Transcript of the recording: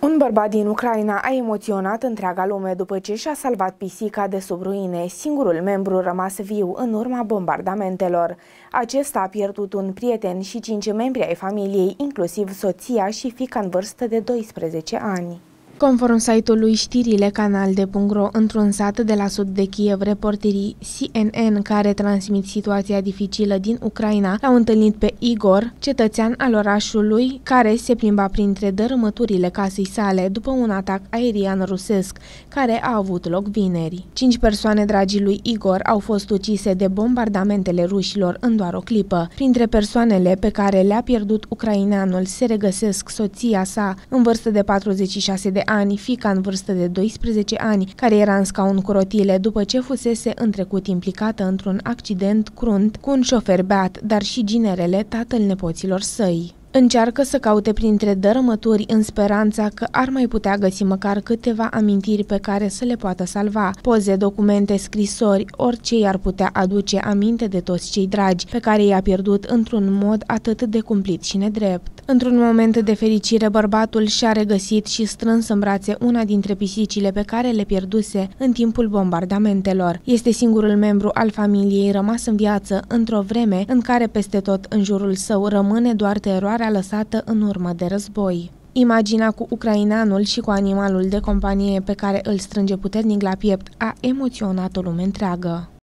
Un bărbat din Ucraina a emoționat întreaga lume după ce și-a salvat pisica de sub ruine, singurul membru rămas viu în urma bombardamentelor. Acesta a pierdut un prieten și 5 membri ai familiei, inclusiv soția și fiica în vârstă de 12 ani. Conform site-ului știrile canal.ro, într-un sat de la sud de Kiev, reporterii CNN care transmit situația dificilă din Ucraina l-au întâlnit pe Igor, cetățean al orașului, care se plimba printre dărâmăturile casei sale după un atac aerian rusesc care a avut loc vineri. 5 persoane dragi lui Igor au fost ucise de bombardamentele rușilor în doar o clipă. Printre persoanele pe care le-a pierdut ucraineanul se regăsesc soția sa în vârstă de 46 de ani, fiica în vârstă de 12 ani, care era în scaun cu rotile după ce fusese în trecut implicată într-un accident crunt cu un șofer beat, dar și ginerele, tatăl nepoților săi. Încearcă să caute printre dărâmături în speranța că ar mai putea găsi măcar câteva amintiri pe care să le poată salva, poze, documente, scrisori, orice i-ar putea aduce aminte de toți cei dragi pe care i-a pierdut într-un mod atât de cumplit și nedrept. Într-un moment de fericire, bărbatul și-a regăsit și strâns în brațe una dintre pisicile pe care le pierduse în timpul bombardamentelor. Este singurul membru al familiei rămas în viață într-o vreme în care peste tot în jurul său rămâne doar teroarea lăsată în urmă de război. Imaginea cu ucraineanul și cu animalul de companie pe care îl strânge puternic la piept a emoționat o lume întreagă.